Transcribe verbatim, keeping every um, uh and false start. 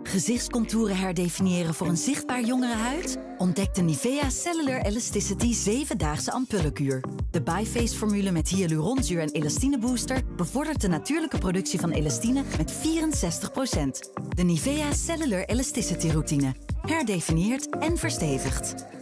Gezichtscontouren herdefiniëren voor een zichtbaar jongere huid? Ontdek de Nivea Cellular Elasticity zeven-daagse ampullenkuur. De Biface-formule met hyaluronzuur en elastine booster bevordert de natuurlijke productie van elastine met vierenzestig procent. De Nivea Cellular Elasticity routine. Herdefinieert en verstevigt.